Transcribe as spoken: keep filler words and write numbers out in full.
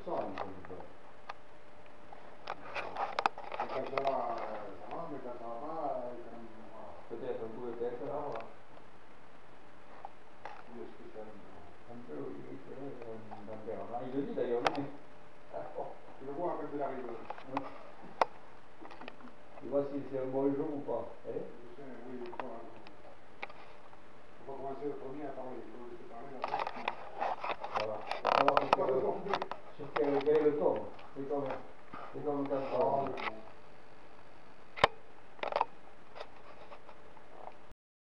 ça, une bonne idée. Et quand ça va, ça va, mais quand ça va pas, quand même, voilà. Peut-être un coup de tête là, voilà. Il est spécialement. Un peu, oui, oui, c'est vrai, un tempérament. Il le dit d'ailleurs, lui. Tu le vois quand il arrive. Oui. Tu vois si c'est un bon jour ou pas. Eh? Je sais, oui, il faut. On va commencer le premier à parler. Il faut laisser parler après. Voilà.